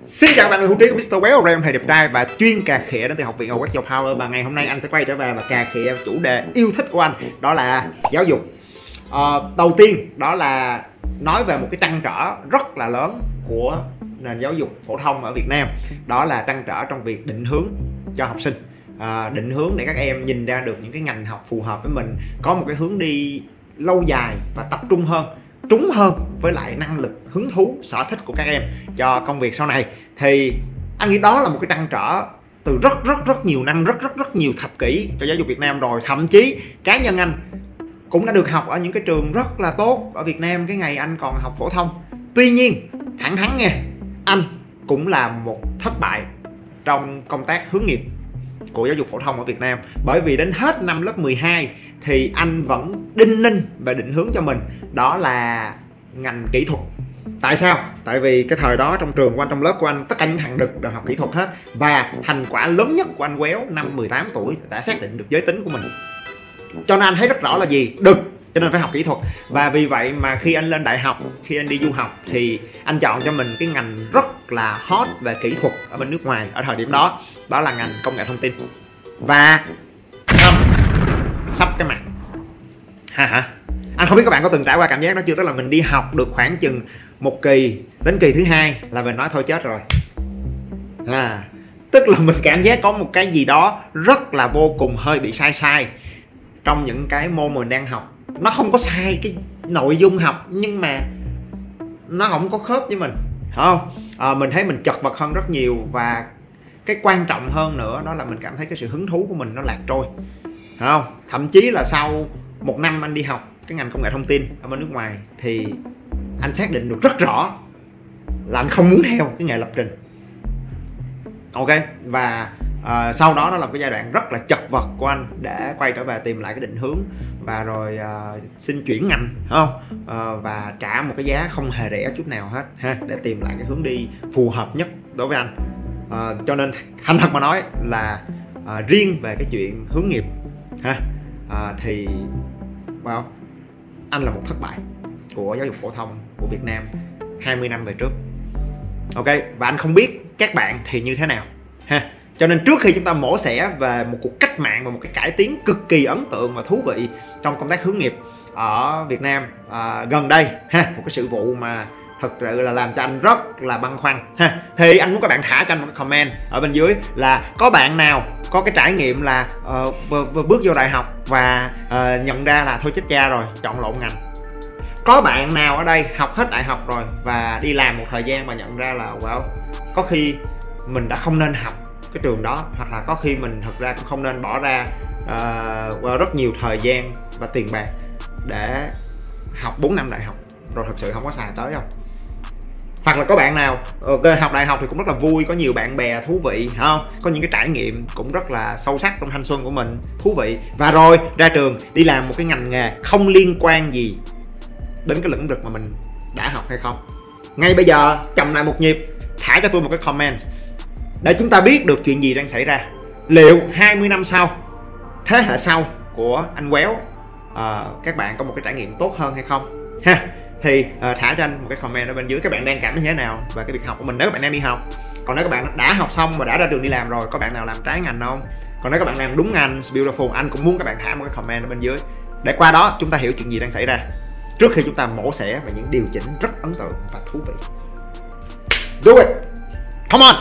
Xin chào bạn, người hữu trí của Mr. Well, em thầy đẹp trai và chuyên cà khịa đến từ học viện Work Your Power. Và ngày hôm nay anh sẽ quay trở về và cà khịa chủ đề yêu thích của anh, đó là giáo dục. Đầu tiên đó là nói về một cái trăn trở rất là lớn của nền giáo dục phổ thông ở Việt Nam, đó là trăn trở trong việc định hướng cho học sinh. Định hướng để các em nhìn ra được những cái ngành học phù hợp với mình, có một cái hướng đi lâu dài và tập trung hơn, trúng hơn với lại năng lực, hứng thú, sở thích của các em cho công việc sau này. Thì anh nghĩ đó là một cái trăn trở từ rất nhiều năm, rất nhiều thập kỷ cho giáo dục Việt Nam rồi. Thậm chí cá nhân anh cũng đã được học ở những cái trường rất là tốt ở Việt Nam cái ngày anh còn học phổ thông. Tuy nhiên, thẳng thắn nha, anh cũng là một thất bại trong công tác hướng nghiệp của giáo dục phổ thông ở Việt Nam. Bởi vì đến hết năm lớp 12 thì anh vẫn đinh ninh và định hướng cho mình đó là ngành kỹ thuật. Tại sao? Tại vì cái thời đó trong trường của anh, trong lớp của anh, tất cả những thằng đực đều học kỹ thuật hết. Và thành quả lớn nhất của anh Quéo năm 18 tuổi đã xác định được giới tính của mình. Cho nên anh thấy rất rõ là gì? Đực, cho nên phải học kỹ thuật. Và vì vậy mà khi anh lên đại học, khi anh đi du học thì anh chọn cho mình cái ngành rất là hot về kỹ thuật ở bên nước ngoài ở thời điểm đó. Đó là ngành công nghệ thông tin. Và sắp cái mặt hả? Anh không biết các bạn có từng trải qua cảm giác đó chưa? Tức là mình đi học được khoảng chừng một kỳ, đến kỳ thứ hai là mình nói thôi chết rồi. Tức là mình cảm giác có một cái gì đó rất là vô cùng hơi bị sai trong những cái môn mình đang học. Nó không có sai cái nội dung học, nhưng mà nó không có khớp với mình, không? Mình thấy mình chật vật hơn rất nhiều. Và cái quan trọng hơn nữa đó là mình cảm thấy cái sự hứng thú của mình nó lạc trôi, không? Thậm chí là sau một năm anh đi học cái ngành công nghệ thông tin ở bên nước ngoài thì anh xác định được rất rõ là anh không muốn theo cái nghề lập trình. Ok, và sau đó là cái giai đoạn rất là chật vật của anh để quay trở về tìm lại cái định hướng. Và rồi xin chuyển ngành, không? Và trả một cái giá không hề rẻ chút nào hết ha, để tìm lại cái hướng đi phù hợp nhất đối với anh. Cho nên thành thật mà nói là riêng về cái chuyện hướng nghiệp ha, thì anh là một thất bại của giáo dục phổ thông của Việt Nam 20 năm về trước. Ok, và anh không biết các bạn thì như thế nào ha. Cho nên trước khi chúng ta mổ xẻ về một cuộc cách mạng và một cái cải tiến cực kỳ ấn tượng và thú vị trong công tác hướng nghiệp ở Việt Nam gần đây ha, một cái sự vụ mà thật sự là làm cho anh rất là băn khoăn ha, thì anh muốn các bạn thả cho anh một cái comment ở bên dưới là có bạn nào có cái trải nghiệm là bước vô đại học và nhận ra là thôi chết cha rồi, chọn lộn ngành. Có bạn nào ở đây học hết đại học rồi và đi làm một thời gian mà nhận ra là có khi mình đã không nên học cái trường đó, hoặc là có khi mình thật ra cũng không nên bỏ ra rất nhiều thời gian và tiền bạc để học 4 năm đại học rồi thật sự không có xài tới không? Hoặc là có bạn nào học đại học thì cũng rất là vui, có nhiều bạn bè thú vị, không? Có những cái trải nghiệm cũng rất là sâu sắc trong thanh xuân của mình, thú vị. Và rồi ra trường đi làm một cái ngành nghề không liên quan gì đến cái lĩnh vực mà mình đã học hay không. Ngay bây giờ chậm lại một nhịp, thả cho tôi một cái comment để chúng ta biết được chuyện gì đang xảy ra. Liệu 20 năm sau, thế hệ sau của anh Quéo, các bạn có một cái trải nghiệm tốt hơn hay không ha? Thì thả cho anh một cái comment ở bên dưới, các bạn đang cảm thấy như thế nào về cái việc học của mình nếu các bạn đang đi học. Còn nếu các bạn đã học xong và đã ra trường đi làm rồi, có bạn nào làm trái ngành không? Còn nếu các bạn làm đúng ngành, beautiful, anh cũng muốn các bạn thả một cái comment ở bên dưới để qua đó chúng ta hiểu chuyện gì đang xảy ra trước khi chúng ta mổ xẻ về những điều chỉnh rất ấn tượng và thú vị. Do it! Come on!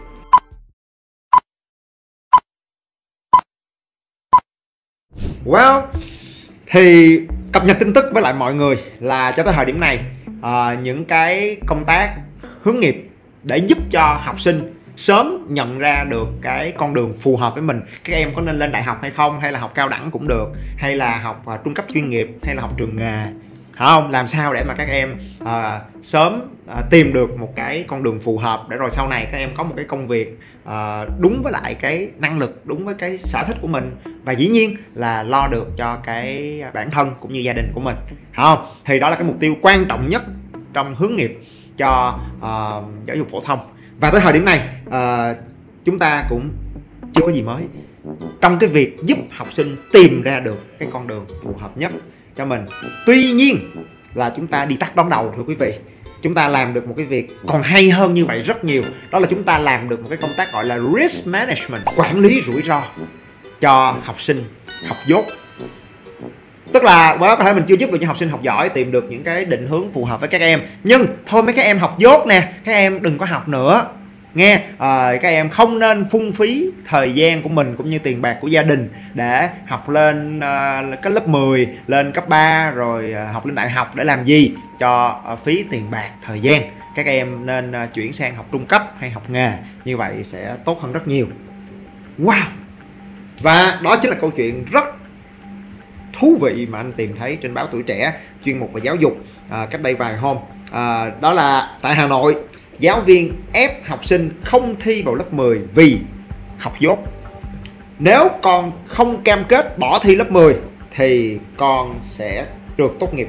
Well, thì cập nhật tin tức với lại mọi người là cho tới thời điểm này, những cái công tác hướng nghiệp để giúp cho học sinh sớm nhận ra được cái con đường phù hợp với mình. Các em có nên lên đại học hay không, hay là học cao đẳng cũng được, hay là học trung cấp chuyên nghiệp, hay là học trường nghề, không? Làm sao để mà các em sớm tìm được một cái con đường phù hợp để rồi sau này các em có một cái công việc đúng với lại cái năng lực, đúng với cái sở thích của mình, và dĩ nhiên là lo được cho cái bản thân cũng như gia đình của mình, không? Thì đó là cái mục tiêu quan trọng nhất trong hướng nghiệp cho giáo dục phổ thông. Và tới thời điểm này chúng ta cũng chưa có gì mới trong cái việc giúp học sinh tìm ra được cái con đường phù hợp nhất cho mình. Tuy nhiên là chúng ta đi tắt đón đầu, thưa quý vị. chúng ta làm được một cái việc còn hay hơn như vậy rất nhiều. Đó là chúng ta làm được một cái công tác gọi là risk management, quản lý rủi ro cho học sinh học dốt. Tức là có thể mình chưa giúp được cho học sinh học giỏi tìm được những cái định hướng phù hợp với các em, nhưng thôi mấy các em học dốt nè, các em đừng có học nữa nghe. Các em không nên phung phí thời gian của mình cũng như tiền bạc của gia đình để học lên cái lớp 10, lên cấp 3 rồi học lên đại học để làm gì cho phí tiền bạc thời gian. Các em nên chuyển sang học trung cấp hay học nghề, như vậy sẽ tốt hơn rất nhiều. Wow. Và đó chính là câu chuyện rất thú vị mà anh tìm thấy trên báo Tuổi Trẻ, chuyên mục về giáo dục cách đây vài hôm. Đó là tại Hà Nội, giáo viên ép học sinh không thi vào lớp 10 vì học dốt. Nếu con không cam kết bỏ thi lớp 10 thì con sẽ trượt tốt nghiệp.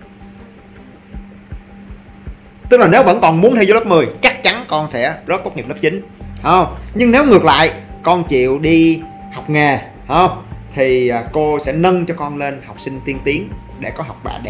Tức là nếu vẫn còn muốn thi vô lớp 10, chắc chắn con sẽ rớt tốt nghiệp lớp 9. Không? Nhưng nếu ngược lại, con chịu đi học nghề, không? Thì cô sẽ nâng cho con lên học sinh tiên tiến để có học bạ đẹp.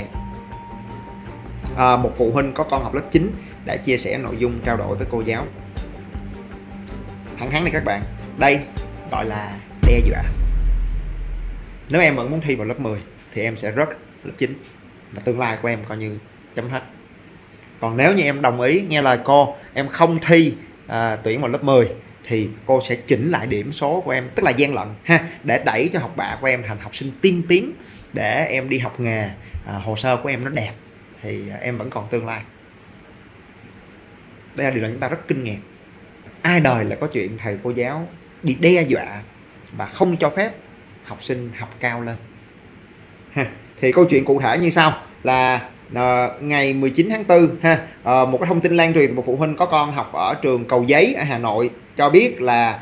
Một phụ huynh có con học lớp 9 đã chia sẻ nội dung trao đổi với cô giáo. Thẳng thắn đi các bạn, đây gọi là đe dọa. Nếu em vẫn muốn thi vào lớp 10 thì em sẽ rớt lớp 9 và tương lai của em coi như chấm hết. Còn nếu như em đồng ý nghe lời cô, em không thi tuyển vào lớp 10 thì cô sẽ chỉnh lại điểm số của em, tức là gian lận ha, để đẩy cho học bạ của em thành học sinh tiên tiến, để em đi học nghề, hồ sơ của em nó đẹp thì em vẫn còn tương lai. Đây là điều là chúng ta rất kinh ngạc. Ai đời là có chuyện thầy cô giáo đi đe dọa và không cho phép học sinh học cao lên ha. Thì câu chuyện cụ thể như sau là ngày 19 tháng 4 ha, một cái thông tin lan truyền từ một phụ huynh có con học ở trường Cầu Giấy ở Hà Nội cho biết là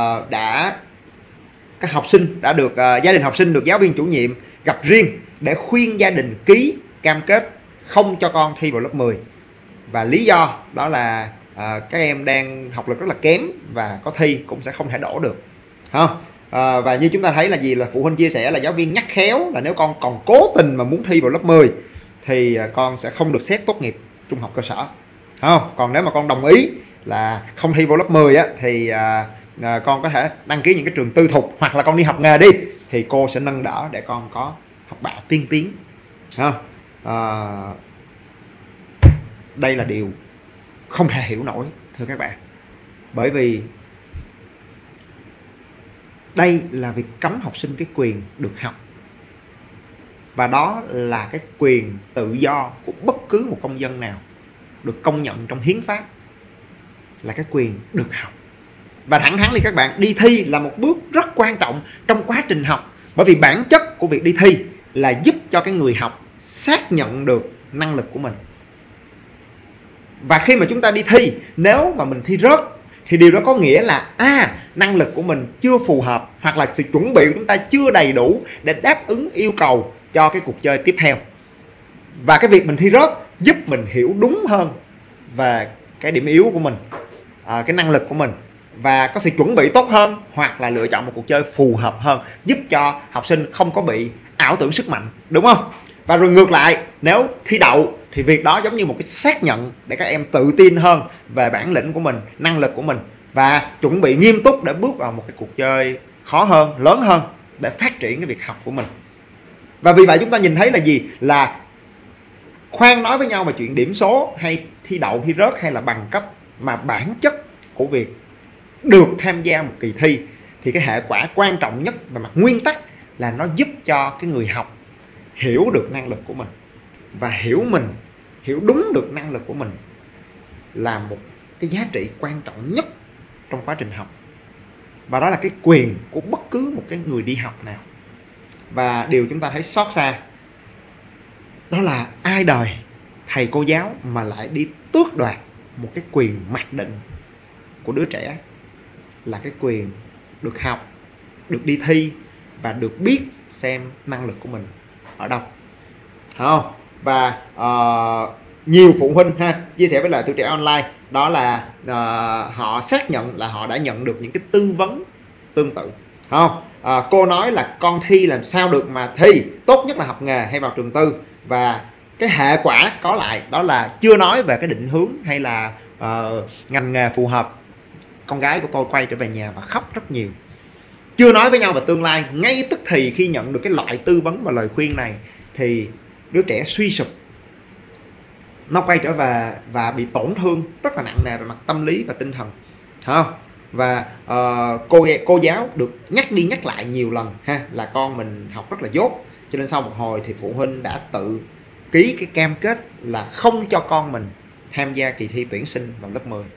các học sinh đã được gia đình học sinh được giáo viên chủ nhiệm gặp riêng để khuyên gia đình ký cam kết không cho con thi vào lớp 10. Và lý do đó là các em đang học lực rất là kém và có thi cũng sẽ không thể đổ được. Không? Và như chúng ta thấy là gì, là phụ huynh chia sẻ là giáo viên nhắc khéo là nếu con còn cố tình mà muốn thi vào lớp 10 thì con sẽ không được xét tốt nghiệp trung học cơ sở. Không? Còn nếu mà con đồng ý là không thi vào lớp 10 á, thì con có thể đăng ký những cái trường tư thục hoặc là con đi học nghề đi, thì cô sẽ nâng đỡ để con có học bạ tiên tiến. Đây là điều không thể hiểu nổi thưa các bạn, bởi vì đây là việc cấm học sinh cái quyền được học, và đó là cái quyền tự do của bất cứ một công dân nào được công nhận trong hiến pháp, là cái quyền được học. Và thẳng thắn đi các bạn, đi thi là một bước rất quan trọng trong quá trình học, bởi vì bản chất của việc đi thi là giúp cho cái người học xác nhận được năng lực của mình. Và khi mà chúng ta đi thi, nếu mà mình thi rớt thì điều đó có nghĩa là năng lực của mình chưa phù hợp, hoặc là sự chuẩn bị của chúng ta chưa đầy đủ để đáp ứng yêu cầu cho cái cuộc chơi tiếp theo. Và cái việc mình thi rớt giúp mình hiểu đúng hơn về cái điểm yếu của mình, cái năng lực của mình, và có sự chuẩn bị tốt hơn, hoặc là lựa chọn một cuộc chơi phù hợp hơn, giúp cho học sinh không có bị ảo tưởng sức mạnh, đúng không? Và rồi ngược lại, nếu thi đậu thì việc đó giống như một cái xác nhận để các em tự tin hơn về bản lĩnh của mình, năng lực của mình, và chuẩn bị nghiêm túc để bước vào một cái cuộc chơi khó hơn, lớn hơn để phát triển cái việc học của mình. Và vì vậy chúng ta nhìn thấy là gì? Là khoan nói với nhau về chuyện điểm số hay thi đậu, thi rớt hay là bằng cấp, mà bản chất của việc được tham gia một kỳ thi thì cái hệ quả quan trọng nhất về mặt nguyên tắc là nó giúp cho cái người học hiểu được năng lực của mình, và hiểu đúng được năng lực của mình là một cái giá trị quan trọng nhất trong quá trình học. Và đó là cái quyền của bất cứ một cái người đi học nào. Và điều chúng ta thấy xót xa đó là ai đời thầy cô giáo mà lại đi tước đoạt một cái quyền mặc định của đứa trẻ, là cái quyền được học, được đi thi và được biết xem năng lực của mình ở đâu. Không? Và nhiều phụ huynh chia sẻ với lại Tuổi Trẻ Online đó là họ xác nhận là họ đã nhận được những cái tư vấn tương tự. Không? Cô nói là con thi làm sao được mà thi, tốt nhất là học nghề hay vào trường tư, và cái hệ quả có lại đó là chưa nói về cái định hướng hay là ngành nghề phù hợp. Con gái của tôi quay trở về nhà và khóc rất nhiều. Chưa nói với nhau về tương lai, ngay tức thì khi nhận được cái loại tư vấn và lời khuyên này thì đứa trẻ suy sụp. Nó quay trở về và bị tổn thương rất là nặng nề về mặt tâm lý và tinh thần. Không? Và cô giáo được nhắc đi nhắc lại nhiều lần ha, là con mình học rất là dốt. Cho nên sau một hồi thì phụ huynh đã tự ký cái cam kết là không cho con mình tham gia kỳ thi tuyển sinh vào lớp 10.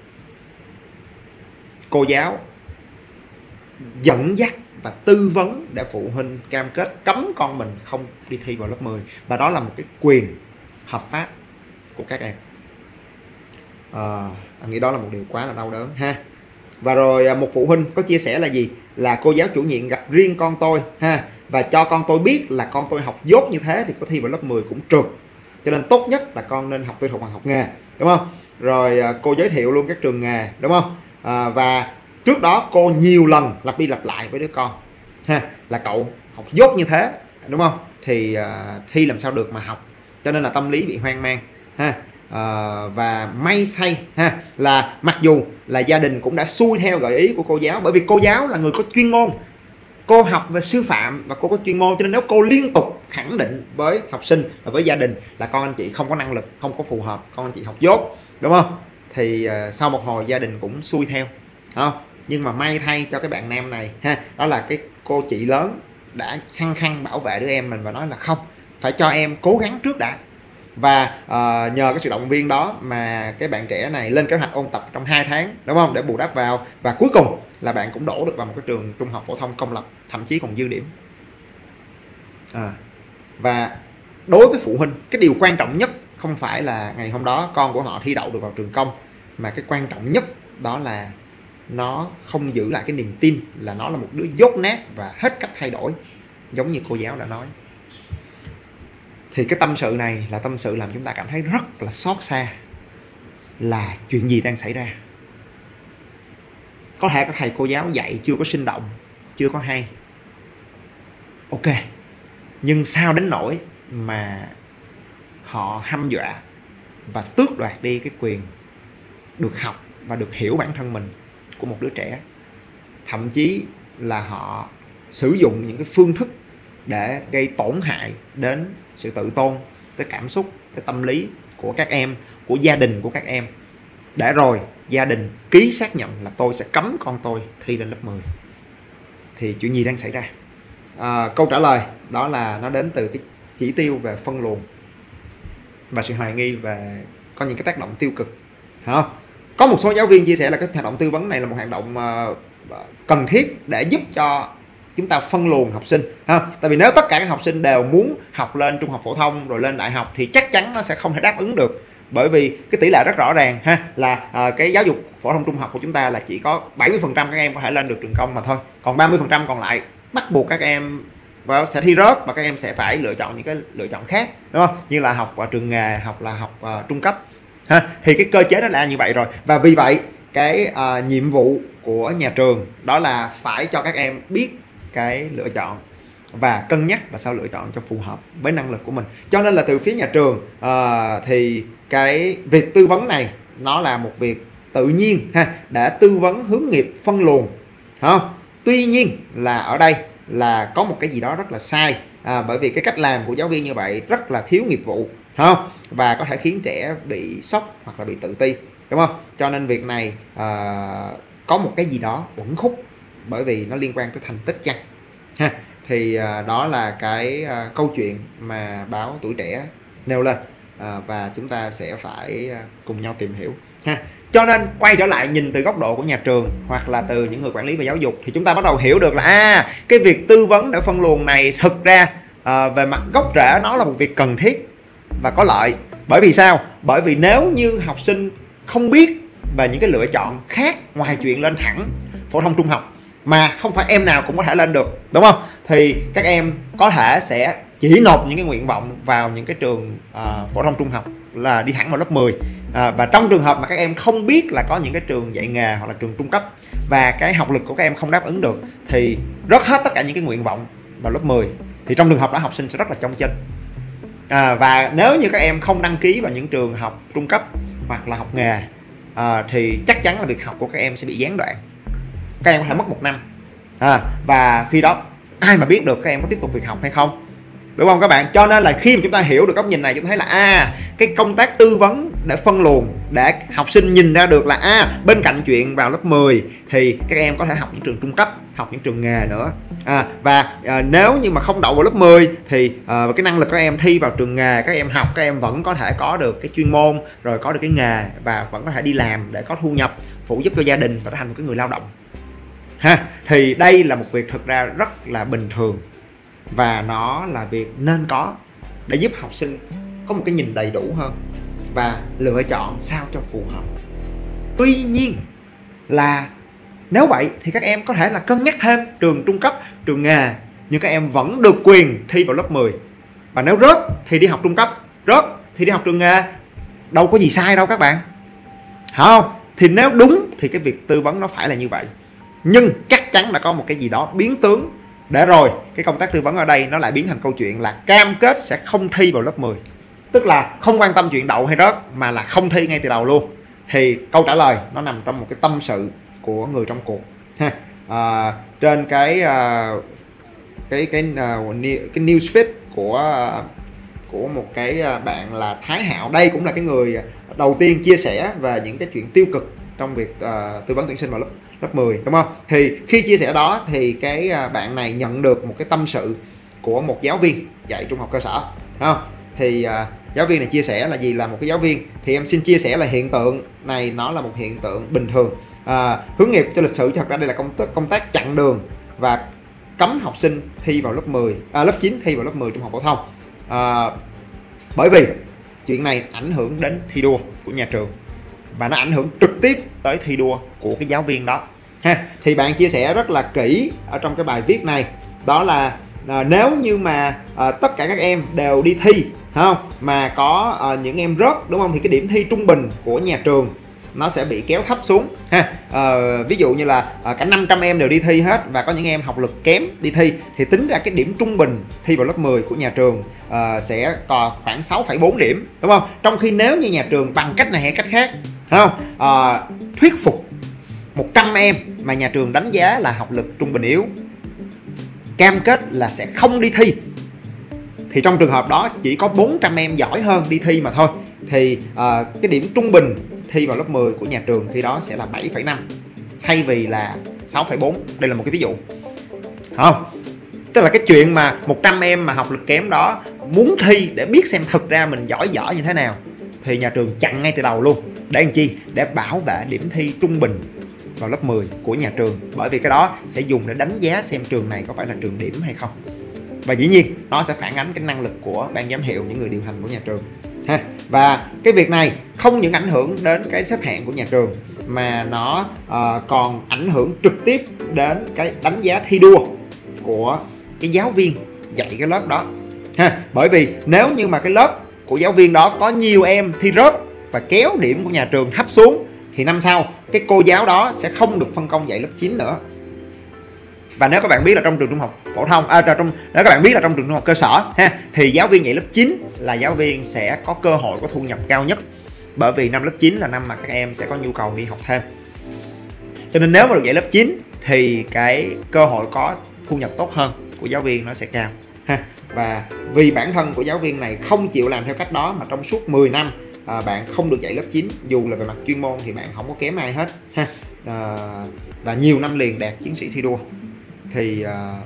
Cô giáo dẫn dắt và tư vấn để phụ huynh cam kết cấm con mình không đi thi vào lớp 10. Và đó là một cái quyền hợp pháp của các em. Anh nghĩ đó là một điều quá là đau đớn ha. Và rồi một phụ huynh có chia sẻ là gì? Là cô giáo chủ nhiệm gặp riêng con tôi ha, và cho con tôi biết là con tôi học dốt như thế thì có thi vào lớp 10 cũng trượt. Cho nên tốt nhất là con nên học tư thục hoặc học nghề, đúng không? Rồi cô giới thiệu luôn các trường nghề, đúng không? Và trước đó cô nhiều lần lặp đi lặp lại với đứa con ha, là cậu học dốt như thế, đúng không? Thì thi làm sao được mà học. Cho nên là tâm lý bị hoang mang ha. Và may thay ha, là mặc dù là gia đình cũng đã xuôi theo gợi ý của cô giáo, bởi vì cô giáo là người có chuyên môn, cô học về sư phạm và cô có chuyên môn, cho nên nếu cô liên tục khẳng định với học sinh và với gia đình là con anh chị không có năng lực, không có phù hợp, con anh chị học dốt, đúng không? Thì sau một hồi gia đình cũng xuôi theo, không? Nhưng mà may thay cho cái bạn nam này ha, đó là cái cô chị lớn đã khăng khăng bảo vệ đứa em mình và nói là không, phải cho em cố gắng trước đã. Và nhờ cái sự động viên đó mà cái bạn trẻ này lên kế hoạch ôn tập trong 2 tháng, đúng không, để bù đắp vào, và cuối cùng là bạn cũng đổ được vào một cái trường trung học phổ thông công lập, thậm chí còn dư điểm. Và đối với phụ huynh, cái điều quan trọng nhất không phải là ngày hôm đó con của họ thi đậu được vào trường công, mà cái quan trọng nhất đó là nó không giữ lại cái niềm tin là nó là một đứa dốt nát và hết cách thay đổi, giống như cô giáo đã nói. Thì cái tâm sự này là tâm sự làm chúng ta cảm thấy rất là xót xa, là chuyện gì đang xảy ra. Có thể các thầy cô giáo dạy chưa có sinh động, chưa có hay, ok, nhưng sao đến nỗi mà họ hăm dọa và tước đoạt đi cái quyền được học và được hiểu bản thân mình của một đứa trẻ. Thậm chí là họ sử dụng những cái phương thức để gây tổn hại đến sự tự tôn, tới cảm xúc, tới tâm lý của các em, của gia đình của các em, để rồi gia đình ký xác nhận là tôi sẽ cấm con tôi thi lên lớp 10. Thì chuyện gì đang xảy ra? Câu trả lời đó là nó đến từ cái chỉ tiêu về phân luồng và sự hoài nghi về có những cái tác động tiêu cực, không? Có một số giáo viên chia sẻ là cái hoạt động tư vấn này là một hoạt động cần thiết để giúp cho chúng ta phân luồng học sinh ha. Tại vì nếu tất cả các học sinh đều muốn học lên trung học phổ thông rồi lên đại học thì chắc chắn nó sẽ không thể đáp ứng được, bởi vì cái tỷ lệ rất rõ ràng ha, là cái giáo dục phổ thông trung học của chúng ta là chỉ có 70% các em có thể lên được trường công mà thôi, còn 30% còn lại bắt buộc các em sẽ thi rớt và các em sẽ phải lựa chọn những cái lựa chọn khác, đúng không? Như là học trường nghề, học trung cấp ha. Thì cái cơ chế nó là như vậy rồi, và vì vậy cái nhiệm vụ của nhà trường đó là phải cho các em biết cái lựa chọn và cân nhắc và sao lựa chọn cho phù hợp với năng lực của mình. Cho nên là từ phía nhà trường thì cái việc tư vấn này nó là một việc tự nhiên ha, để tư vấn hướng nghiệp phân luồng, không? Tuy nhiên là ở đây là có một cái gì đó rất là sai, bởi vì cái cách làm của giáo viên như vậy rất là thiếu nghiệp vụ, không? Và có thể khiến trẻ bị sốc hoặc là bị tự ti, đúng không? Cho nên việc này có một cái gì đó uẩn khúc, bởi vì nó liên quan tới thành tích chăng ha. Thì đó là cái câu chuyện mà báo Tuổi Trẻ nêu lên, và chúng ta sẽ phải cùng nhau tìm hiểu ha. Cho nên quay trở lại nhìn từ góc độ của nhà trường hoặc là từ những người quản lý về giáo dục, thì chúng ta bắt đầu hiểu được là cái việc tư vấn để phân luồng này thực ra về mặt gốc rễ nó là một việc cần thiết và có lợi. Bởi vì sao? Bởi vì nếu như học sinh không biết về những cái lựa chọn khác ngoài chuyện lên thẳng phổ thông trung học, mà không phải em nào cũng có thể lên được, đúng không? Thì các em có thể sẽ chỉ nộp những cái nguyện vọng vào những cái trường phổ thông trung học là đi thẳng vào lớp 10. Và trong trường hợp mà các em không biết là có những cái trường dạy nghề hoặc là trường trung cấp và cái học lực của các em không đáp ứng được thì rớt hết tất cả những cái nguyện vọng vào lớp 10. Thì trong trường hợp đó học sinh sẽ rất là chông chênh, Và nếu như các em không đăng ký vào những trường học trung cấp hoặc là học nghề thì chắc chắn là việc học của các em sẽ bị gián đoạn, các em có thể mất 1 năm. Và khi đó ai mà biết được các em có tiếp tục việc học hay không, đúng không các bạn? Cho nên là khi mà chúng ta hiểu được góc nhìn này, chúng ta thấy là cái công tác tư vấn để phân luồng, để học sinh nhìn ra được là bên cạnh chuyện vào lớp 10 thì các em có thể học những trường trung cấp, học những trường nghề nữa. Nếu như mà không đậu vào lớp 10 thì cái năng lực các em thi vào trường nghề, các em học, các em vẫn có thể có được cái chuyên môn, rồi có được cái nghề và vẫn có thể đi làm để có thu nhập phụ giúp cho gia đình và trở thành một cái người lao động. Thì đây là một việc thực ra rất là bình thường và nó là việc nên có để giúp học sinh có một cái nhìn đầy đủ hơn và lựa chọn sao cho phù hợp. Tuy nhiên là nếu vậy thì các em có thể là cân nhắc thêm trường trung cấp, trường nghề, nhưng các em vẫn được quyền thi vào lớp 10. Và nếu rớt thì đi học trung cấp, rớt thì đi học trường nghề, đâu có gì sai đâu các bạn. Không? Thì nếu đúng thì cái việc tư vấn nó phải là như vậy. Nhưng chắc chắn đã có một cái gì đó biến tướng để rồi cái công tác tư vấn ở đây nó lại biến thành câu chuyện là cam kết sẽ không thi vào lớp 10. Tức là không quan tâm chuyện đậu hay rớt mà là không thi ngay từ đầu luôn. Thì câu trả lời nó nằm trong một cái tâm sự của người trong cuộc. Trên cái news feed của một cái bạn là Thái Hạo. Đây cũng là cái người đầu tiên chia sẻ về những cái chuyện tiêu cực trong việc tư vấn tuyển sinh vào lớp 10, đúng không? Thì khi chia sẻ đó thì cái bạn này nhận được một cái tâm sự của một giáo viên dạy trung học cơ sở, không? Thì giáo viên này chia sẻ là gì? Là một cái giáo viên thì em xin chia sẻ là hiện tượng này nó là một hiện tượng bình thường. Hướng nghiệp cho lịch sử thật ra đây là công tác chặn đường và cấm học sinh thi vào lớp 9 thi vào lớp 10 trung học phổ thông. Bởi vì chuyện này ảnh hưởng đến thi đua của nhà trường và nó ảnh hưởng trực tiếp tới thi đua của cái giáo viên đó. Thì bạn chia sẻ rất là kỹ ở trong cái bài viết này, đó là nếu như mà tất cả các em đều đi thi, không, mà có những em rớt, đúng không, thì cái điểm thi trung bình của nhà trường nó sẽ bị kéo thấp xuống. Ví dụ như là cả 500 em đều đi thi hết và có những em học lực kém đi thi, thì tính ra cái điểm trung bình thi vào lớp 10 của nhà trường sẽ còn khoảng 6,4 điểm, đúng không? Trong khi nếu như nhà trường bằng cách này hay cách khác, không, thuyết phục 100 em mà nhà trường đánh giá là học lực trung bình yếu, cam kết là sẽ không đi thi, thì trong trường hợp đó chỉ có 400 em giỏi hơn đi thi mà thôi, thì cái điểm trung bình thi vào lớp 10 của nhà trường khi đó sẽ là 7,5 thay vì là 6,4. Đây là một cái ví dụ, không? Tức là cái chuyện mà 100 em mà học lực kém đó muốn thi để biết xem thực ra mình giỏi như thế nào thì nhà trường chặn ngay từ đầu luôn. Để làm chi? Để bảo vệ điểm thi trung bình vào lớp 10 của nhà trường, bởi vì cái đó sẽ dùng để đánh giá xem trường này có phải là trường điểm hay không. Và dĩ nhiên nó sẽ phản ánh cái năng lực của ban giám hiệu, những người điều hành của nhà trường. Và cái việc này không những ảnh hưởng đến cái xếp hạng của nhà trường mà nó còn ảnh hưởng trực tiếp đến cái đánh giá thi đua của cái giáo viên dạy cái lớp đó. Bởi vì nếu như mà cái lớp của giáo viên đó có nhiều em thi rớt và kéo điểm của nhà trường thấp xuống thì năm sau cái cô giáo đó sẽ không được phân công dạy lớp 9 nữa. Và nếu các bạn biết là trong trường trung học phổ thông, nếu các bạn biết là trong trường trung học cơ sở thì giáo viên dạy lớp 9 là giáo viên sẽ có cơ hội có thu nhập cao nhất, bởi vì năm lớp 9 là năm mà các em sẽ có nhu cầu đi học thêm. Cho nên nếu mà được dạy lớp 9 thì cái cơ hội có thu nhập tốt hơn của giáo viên nó sẽ cao. Và vì bản thân của giáo viên này không chịu làm theo cách đó mà trong suốt 10 năm bạn không được dạy lớp 9, dù là về mặt chuyên môn thì bạn không có kém ai hết, và nhiều năm liền đạt chiến sĩ thi đua, thì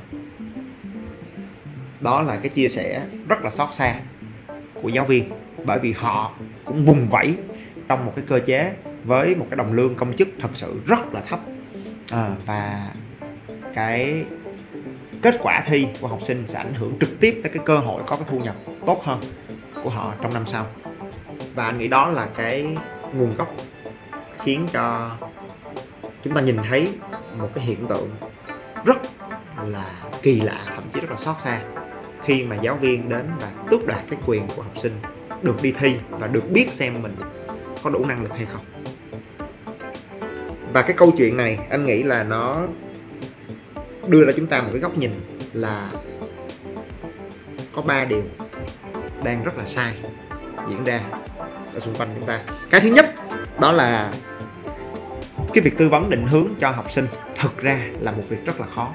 đó là cái chia sẻ rất là xót xa của giáo viên, bởi vì họ cũng vùng vẫy trong một cái cơ chế với một cái đồng lương công chức thật sự rất là thấp, và cái kết quả thi của học sinh sẽ ảnh hưởng trực tiếp tới cái cơ hội có cái thu nhập tốt hơn của họ trong năm sau. Và anh nghĩ đó là cái nguồn gốc khiến cho chúng ta nhìn thấy một cái hiện tượng rất là kỳ lạ, thậm chí rất là xót xa, khi mà giáo viên đến và tước đoạt cái quyền của học sinh được đi thi và được biết xem mình có đủ năng lực hay không. Và cái câu chuyện này anh nghĩ là nó đưa ra chúng ta một cái góc nhìn là có 3 đang rất là sai diễn ra ở xung quanh chúng ta. Cái thứ nhất đó là cái việc tư vấn định hướng cho học sinh thực ra là một việc rất là khó.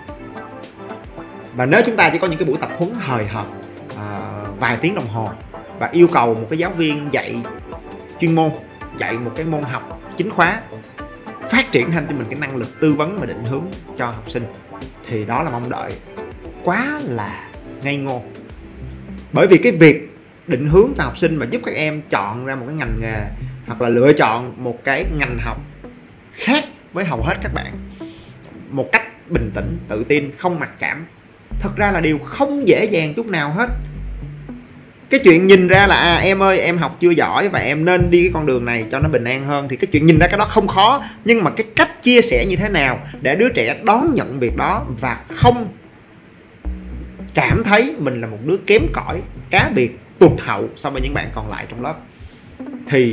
Và nếu chúng ta chỉ có những cái buổi tập huấn hời hợt vài tiếng đồng hồ và yêu cầu một cái giáo viên dạy chuyên môn, dạy một cái môn học chính khóa, phát triển thêm cho mình cái năng lực tư vấn và định hướng cho học sinh, thì đó là mong đợi quá là ngây ngô. Bởi vì cái việc định hướng cho học sinh và giúp các em chọn ra một cái ngành nghề hoặc là lựa chọn một cái ngành học khác với hầu hết các bạn một cách bình tĩnh, tự tin, không mặc cảm, thật ra là điều không dễ dàng chút nào hết. Cái chuyện nhìn ra là em ơi, em học chưa giỏi và em nên đi cái con đường này cho nó bình an hơn, thì cái chuyện nhìn ra cái đó không khó. Nhưng mà cái cách chia sẻ như thế nào để đứa trẻ đón nhận việc đó và không cảm thấy mình là một đứa kém cỏi, cá biệt, tụt hậu so với những bạn còn lại trong lớp, thì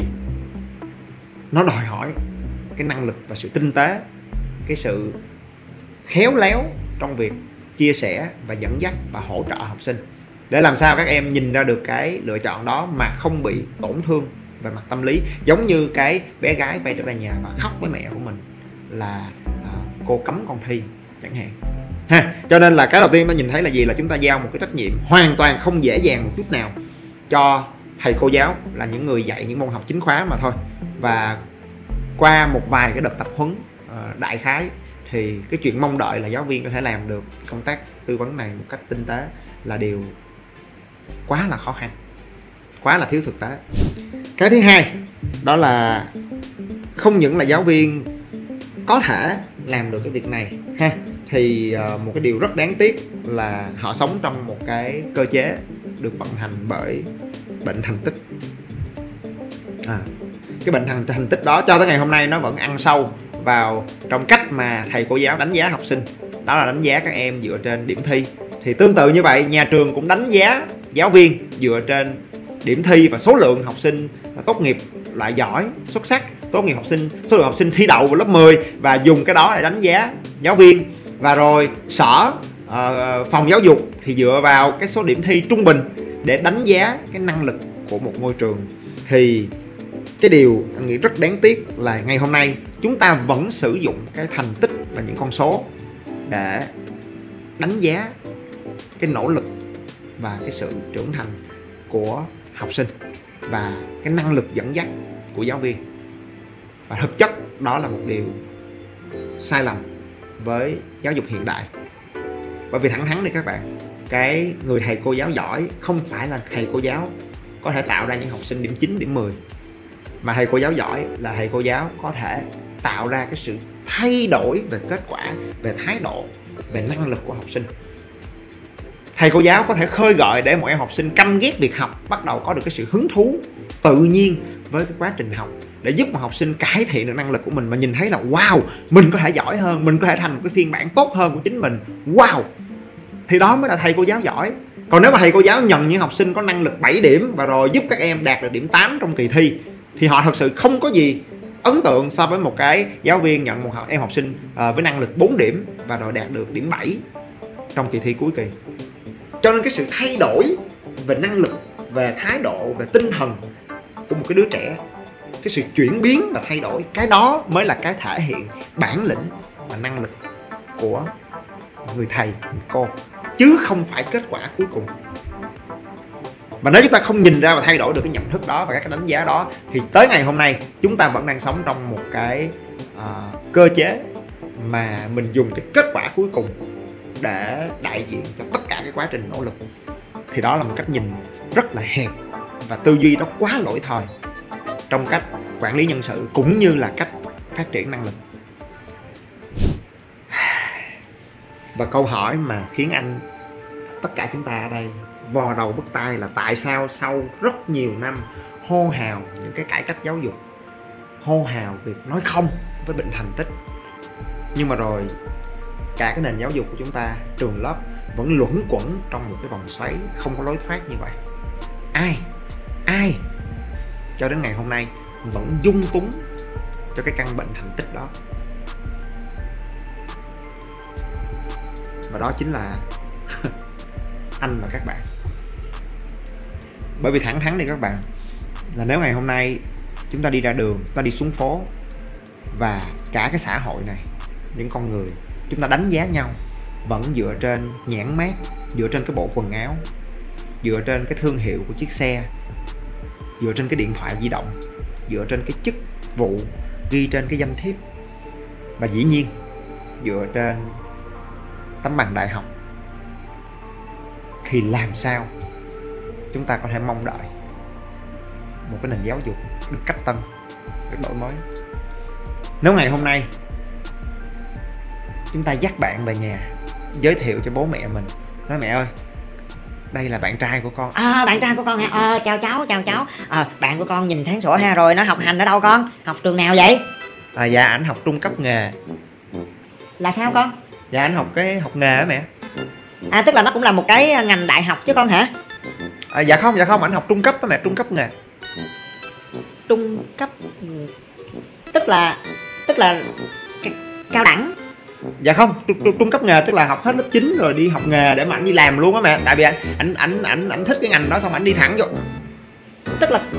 nó đòi hỏi cái năng lực và sự tinh tế, cái sự khéo léo trong việc chia sẻ và dẫn dắt và hỗ trợ học sinh, để làm sao các em nhìn ra được cái lựa chọn đó mà không bị tổn thương về mặt tâm lý, giống như cái bé gái quay trở về nhà và khóc với mẹ của mình là cô cấm con thi chẳng hạn ha. Cho nên là cái đầu tiên mà nhìn thấy là gì, là chúng ta giao một cái trách nhiệm hoàn toàn không dễ dàng một chút nào cho thầy cô giáo, là những người dạy những môn học chính khóa mà thôi. Và qua một vài cái đợt tập huấn đại khái thì cái chuyện mong đợi là giáo viên có thể làm được công tác tư vấn này một cách tinh tế là điều quá là khó khăn, quá là thiếu thực tế. Cái thứ hai đó là không những là giáo viên có thể làm được cái việc này ha, thì một cái điều rất đáng tiếc là họ sống trong một cái cơ chế được vận hành bởi bệnh thành tích. Cái bệnh thành tích đó cho tới ngày hôm nay nó vẫn ăn sâu vào trong cách mà thầy cô giáo đánh giá học sinh, đó là đánh giá các em dựa trên điểm thi. Thì tương tự như vậy, nhà trường cũng đánh giá giáo viên dựa trên điểm thi và số lượng học sinh tốt nghiệp loại giỏi, xuất sắc, tốt nghiệp học sinh, số lượng học sinh thi đậu vào lớp 10 và dùng cái đó để đánh giá giáo viên. Và rồi sở, phòng giáo dục thì dựa vào cái số điểm thi trung bình để đánh giá cái năng lực của một ngôi trường. Thì cái điều anh nghĩ rất đáng tiếc là ngày hôm nay chúng ta vẫn sử dụng cái thành tích và những con số để đánh giá cái nỗ lực và cái sự trưởng thành của học sinh và cái năng lực dẫn dắt của giáo viên. Và thực chất đó là một điều sai lầm với giáo dục hiện đại. Bởi vì thẳng thắn đi các bạn, cái người thầy cô giáo giỏi không phải là thầy cô giáo có thể tạo ra những học sinh điểm 9, điểm 10, mà thầy cô giáo giỏi là thầy cô giáo có thể tạo ra cái sự thay đổi về kết quả, về thái độ, về năng lực của học sinh. Thầy cô giáo có thể khơi gợi để một em học sinh căm ghét việc học bắt đầu có được cái sự hứng thú tự nhiên với cái quá trình học, để giúp một học sinh cải thiện được năng lực của mình và nhìn thấy là wow, mình có thể giỏi hơn, mình có thể thành một cái phiên bản tốt hơn của chính mình. Wow, thì đó mới là thầy cô giáo giỏi. Còn nếu mà thầy cô giáo nhận những học sinh có năng lực 7 điểm và rồi giúp các em đạt được điểm 8 trong kỳ thi, thì họ thật sự không có gì ấn tượng so với một cái giáo viên nhận một em học sinh với năng lực 4 điểm và rồi đạt được điểm 7 trong kỳ thi cuối kỳ. Cho nên cái sự thay đổi về năng lực, về thái độ, về tinh thần của một cái đứa trẻ, cái sự chuyển biến và thay đổi, cái đó mới là cái thể hiện bản lĩnh và năng lực của người thầy, người cô, chứ không phải kết quả cuối cùng. Và nếu chúng ta không nhìn ra và thay đổi được cái nhận thức đó và các cái đánh giá đó, thì tới ngày hôm nay chúng ta vẫn đang sống trong một cái cơ chế mà mình dùng cái kết quả cuối cùng để đại diện cho tất cả cái quá trình nỗ lực. Thì đó là một cách nhìn rất là hẹp và tư duy đó quá lỗi thời trong cách quản lý nhân sự cũng như là cách phát triển năng lực. Và câu hỏi mà khiến anh, tất cả chúng ta ở đây vò đầu bứt tai là tại sao sau rất nhiều năm hô hào những cái cải cách giáo dục, hô hào việc nói không với bệnh thành tích, nhưng mà rồi cả cái nền giáo dục của chúng ta, trường lớp vẫn luẩn quẩn trong một cái vòng xoáy không có lối thoát như vậy. Ai cho đến ngày hôm nay vẫn dung túng cho cái căn bệnh thành tích đó. Và đó chính là anh và các bạn. Bởi vì thẳng thắn đi các bạn, là nếu ngày hôm nay chúng ta đi ra đường, chúng ta đi xuống phố, và cả cái xã hội này, những con người, chúng ta đánh giá nhau vẫn dựa trên nhãn mác, dựa trên cái bộ quần áo, dựa trên cái thương hiệu của chiếc xe, dựa trên cái điện thoại di động, dựa trên cái chức vụ ghi trên cái danh thiếp, và dĩ nhiên dựa trên tấm bằng đại học, thì làm sao chúng ta có thể mong đợi một cái nền giáo dục được cách tân, được đổi mới? Nếu ngày hôm nay chúng ta dắt bạn về nhà, giới thiệu cho bố mẹ mình, nói mẹ ơi, đây là bạn trai của con. Bạn trai của con hả? Chào cháu. Bạn của con nhìn sáng sủa ha, rồi nó học hành ở đâu con? Học trường nào vậy? Dạ ảnh học trung cấp nghề. Là sao con? Dạ ảnh học nghề á mẹ. Tức là nó cũng là một cái ngành đại học chứ con hả? Dạ không, ảnh học trung cấp đó mẹ, trung cấp nghề. Trung cấp, tức là cao đẳng. Dạ không, trung cấp nghề tức là học hết lớp 9 rồi đi học nghề để mà ảnh đi làm luôn á mẹ. Tại vì ảnh thích cái ngành đó, xong ảnh đi thẳng vô. Tức là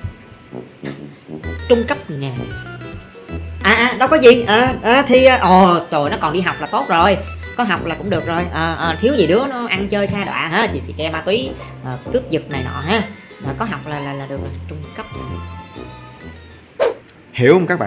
trung cấp nghề. Đâu có gì. Thì trời, nó còn đi học là tốt rồi. Có học là cũng được rồi. Thiếu gì đứa nó ăn chơi sa đọa ha, xì ke ma túy, cướp giật này nọ ha. Có học là được rồi, trung cấp. Hiểu không các bạn?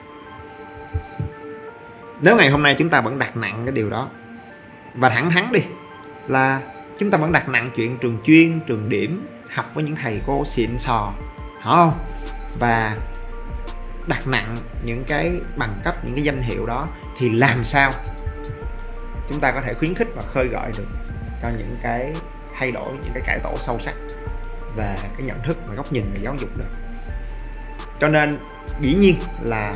Nếu ngày hôm nay chúng ta vẫn đặt nặng cái điều đó, và thẳng thắn đi, là chúng ta vẫn đặt nặng chuyện trường chuyên, trường điểm, học với những thầy cô xịn sò, hiểu không? Và đặt nặng những cái bằng cấp, những cái danh hiệu đó, thì làm sao chúng ta có thể khuyến khích và khơi gợi được cho những cái thay đổi, những cái cải tổ sâu sắc về cái nhận thức và góc nhìn về giáo dục được. Cho nên dĩ nhiên là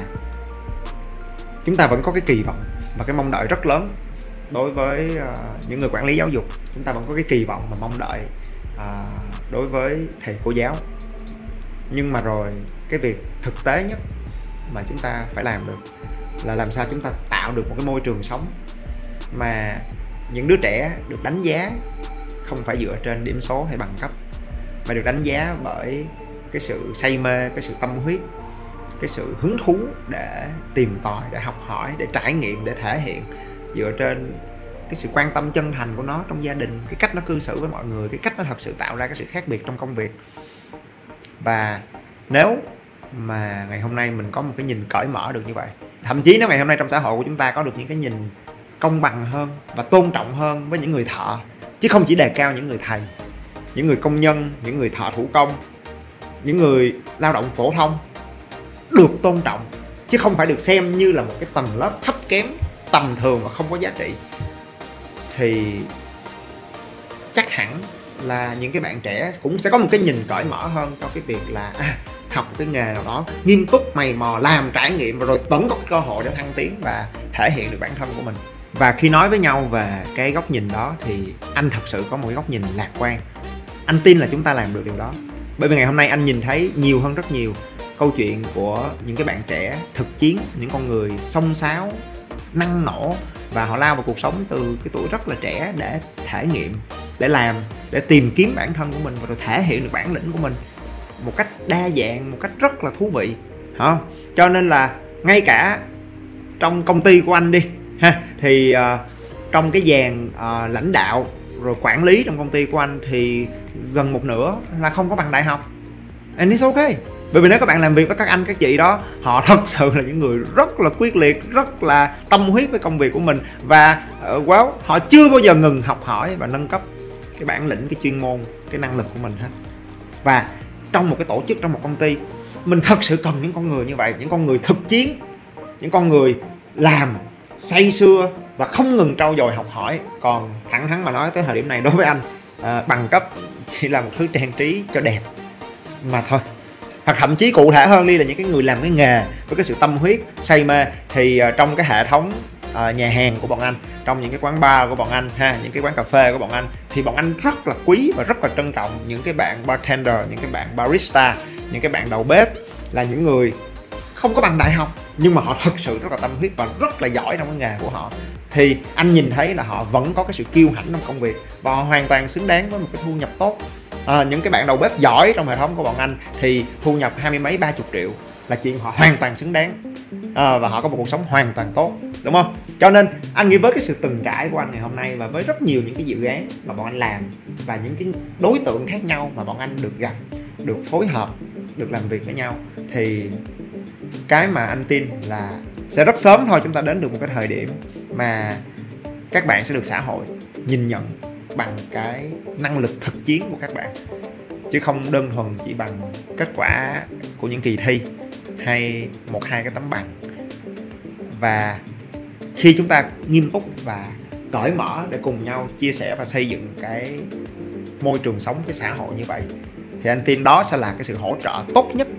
chúng ta vẫn có cái kỳ vọng và cái mong đợi rất lớn đối với những người quản lý giáo dục. Chúng ta vẫn có cái kỳ vọng và mong đợi đối với thầy cô giáo. Nhưng mà rồi cái việc thực tế nhất mà chúng ta phải làm được là làm sao chúng ta tạo được một cái môi trường sống mà những đứa trẻ được đánh giá không phải dựa trên điểm số hay bằng cấp, mà được đánh giá bởi cái sự say mê, cái sự tâm huyết, cái sự hứng thú để tìm tòi, để học hỏi, để trải nghiệm, để thể hiện, dựa trên cái sự quan tâm chân thành của nó trong gia đình, cái cách nó cư xử với mọi người, cái cách nó thật sự tạo ra cái sự khác biệt trong công việc. Và nếu mà ngày hôm nay mình có một cái nhìn cởi mở được như vậy, thậm chí nếu ngày hôm nay trong xã hội của chúng ta có được những cái nhìn công bằng hơn và tôn trọng hơn với những người thợ, chứ không chỉ đề cao những người thầy, những người công nhân, những người thợ thủ công, những người lao động phổ thông được tôn trọng, chứ không phải được xem như là một cái tầng lớp thấp kém, tầm thường và không có giá trị, thì chắc hẳn là những cái bạn trẻ cũng sẽ có một cái nhìn cởi mở hơn cho cái việc là học một cái nghề nào đó nghiêm túc, mày mò, làm, trải nghiệm, và rồi vẫn có cơ hội để thăng tiến và thể hiện được bản thân của mình. Và khi nói với nhau về cái góc nhìn đó thì anh thật sự có một cái góc nhìn lạc quan. Anh tin là chúng ta làm được điều đó. Bởi vì ngày hôm nay anh nhìn thấy nhiều hơn rất nhiều câu chuyện của những cái bạn trẻ thực chiến, những con người xông xáo, năng nổ, và họ lao vào cuộc sống từ cái tuổi rất là trẻ để thể nghiệm, để làm, để tìm kiếm bản thân của mình và rồi thể hiện được bản lĩnh của mình một cách đa dạng, một cách rất là thú vị. Cho nên là ngay cả trong công ty của anh đi ha, thì trong cái dàn lãnh đạo rồi quản lý trong công ty của anh thì gần một nửa là không có bằng đại học. And it's okay. Bởi vì nếu các bạn làm việc với các anh các chị đó, họ thật sự là những người rất là quyết liệt, rất là tâm huyết với công việc của mình, và họ chưa bao giờ ngừng học hỏi và nâng cấp cái bản lĩnh, cái chuyên môn, cái năng lực của mình hết. Và trong một cái tổ chức, trong một công ty, mình thật sự cần những con người như vậy, những con người thực chiến, những con người làm say sưa và không ngừng trau dồi học hỏi. Còn thẳng thắn mà nói, tới thời điểm này đối với anh, bằng cấp chỉ là một thứ trang trí cho đẹp mà thôi. Hoặc thậm chí cụ thể hơn đi là những cái người làm cái nghề với cái sự tâm huyết, say mê, thì trong cái hệ thống nhà hàng của bọn anh, trong những cái quán bar của bọn anh ha, những cái quán cà phê của bọn anh, thì bọn anh rất là quý và rất là trân trọng những cái bạn bartender, những cái bạn barista, những cái bạn đầu bếp, là những người không có bằng đại học nhưng mà họ thực sự rất là tâm huyết và rất là giỏi trong cái nghề của họ. Thì anh nhìn thấy là họ vẫn có cái sự kiêu hãnh trong công việc và họ hoàn toàn xứng đáng với một cái thu nhập tốt những cái bạn đầu bếp giỏi trong hệ thống của bọn anh thì thu nhập 20 mấy 30 triệu là chuyện họ hoàn toàn xứng đáng, và họ có một cuộc sống hoàn toàn tốt, đúng không? Cho nên anh nghĩ với cái sự từng trải của anh ngày hôm nay và với rất nhiều những cái dự án mà bọn anh làm và những cái đối tượng khác nhau mà bọn anh được gặp, được phối hợp, được làm việc với nhau, thì cái mà anh tin là sẽ rất sớm thôi chúng ta đến được một cái thời điểm mà các bạn sẽ được xã hội nhìn nhận bằng cái năng lực thực chiến của các bạn, chứ không đơn thuần chỉ bằng kết quả của những kỳ thi hay một hai cái tấm bằng. Và khi chúng ta nghiêm túc và cởi mở để cùng nhau chia sẻ và xây dựng cái môi trường sống, cái xã hội như vậy, thì anh tin đó sẽ là cái sự hỗ trợ tốt nhất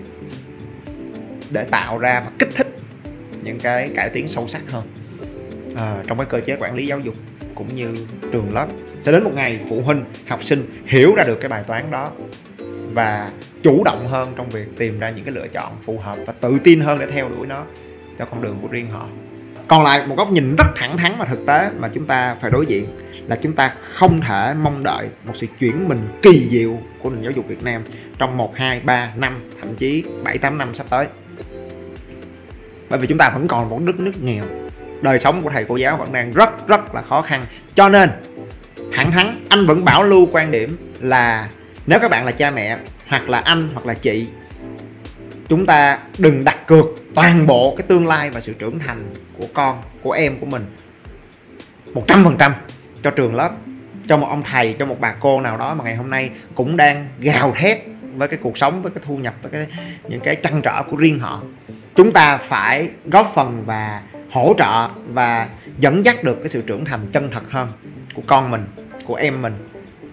để tạo ra và kích thích những cái cải tiến sâu sắc hơn trong cái cơ chế quản lý giáo dục cũng như trường lớp. Sẽ đến một ngày phụ huynh, học sinh hiểu ra được cái bài toán đó và chủ động hơn trong việc tìm ra những cái lựa chọn phù hợp và tự tin hơn để theo đuổi nó cho con đường của riêng họ. Còn lại một góc nhìn rất thẳng thắn và thực tế mà chúng ta phải đối diện là chúng ta không thể mong đợi một sự chuyển mình kỳ diệu của nền giáo dục Việt Nam trong 1, 2, 3 năm, thậm chí 7, 8 năm sắp tới. Bởi vì chúng ta vẫn còn một đất nước nghèo, đời sống của thầy cô giáo vẫn đang rất là khó khăn. Cho nên thẳng thắn anh vẫn bảo lưu quan điểm là nếu các bạn là cha mẹ hoặc là anh hoặc là chị, chúng ta đừng đặt cược toàn bộ cái tương lai và sự trưởng thành của con, của em của mình 100% cho trường lớp, cho một ông thầy, cho một bà cô nào đó mà ngày hôm nay cũng đang gào thét với cái cuộc sống, với cái thu nhập, với những cái trăn trở của riêng họ. Chúng ta phải góp phần và hỗ trợ và dẫn dắt được cái sự trưởng thành chân thật hơn của con mình, của em mình.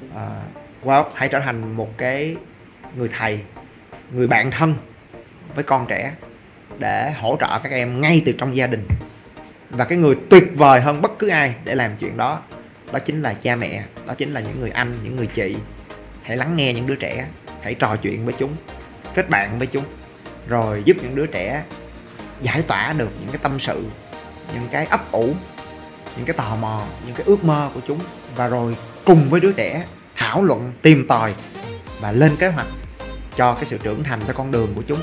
Hãy trở thành một cái người thầy, người bạn thân với con trẻ để hỗ trợ các em ngay từ trong gia đình. Và cái người tuyệt vời hơn bất cứ ai để làm chuyện đó, đó chính là cha mẹ, đó chính là những người anh, những người chị. Hãy lắng nghe những đứa trẻ, hãy trò chuyện với chúng, kết bạn với chúng, rồi giúp những đứa trẻ giải tỏa được những cái tâm sự, những cái ấp ủ, những cái tò mò, những cái ước mơ của chúng. Và rồi cùng với đứa trẻ thảo luận, tìm tòi và lên kế hoạch cho cái sự trưởng thành, cho con đường của chúng.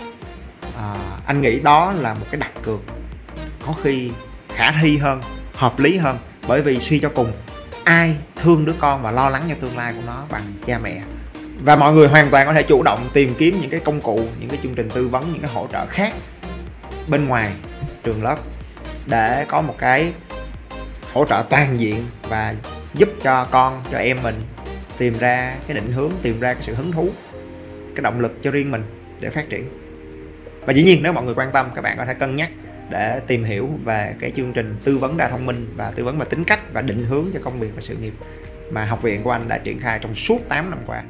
Anh nghĩ đó là một cái đặt cược có khi khả thi hơn, hợp lý hơn. Bởi vì suy cho cùng, ai thương đứa con và lo lắng cho tương lai của nó bằng cha mẹ. Và mọi người hoàn toàn có thể chủ động tìm kiếm những cái công cụ, những cái chương trình tư vấn, những cái hỗ trợ khác bên ngoài trường lớp để có một cái hỗ trợ toàn diện và giúp cho con, cho em mình tìm ra cái định hướng, tìm ra cái sự hứng thú, cái động lực cho riêng mình để phát triển. Và dĩ nhiên nếu mọi người quan tâm, các bạn có thể cân nhắc để tìm hiểu về cái chương trình tư vấn đa thông minh và tư vấn về tính cách và định hướng cho công việc và sự nghiệp mà học viện của anh đã triển khai trong suốt 8 năm qua.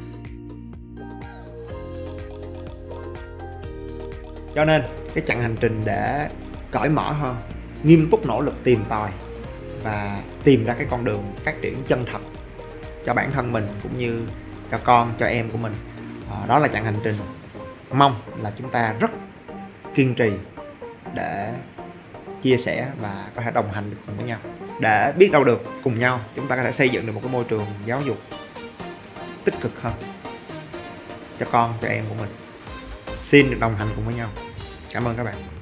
Cho nên cái chặng hành trình để cởi mở hơn, nghiêm túc nỗ lực tìm tòi và tìm ra cái con đường phát triển chân thật cho bản thân mình cũng như cho con, cho em của mình, đó là chặng hành trình mong là chúng ta rất kiên trì để chia sẻ và có thể đồng hành được cùng với nhau, để biết đâu được cùng nhau chúng ta có thể xây dựng được một cái môi trường giáo dục tích cực hơn cho con, cho em của mình. Xin được đồng hành cùng với nhau. Cảm ơn các bạn.